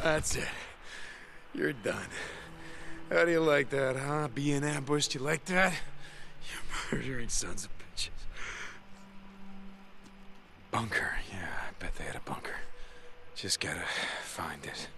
That's it. You're done. How do you like that, huh? Being ambushed, you like that? You murdering sons of bitches. Bunker, yeah, I bet they had a bunker. Just gotta find it.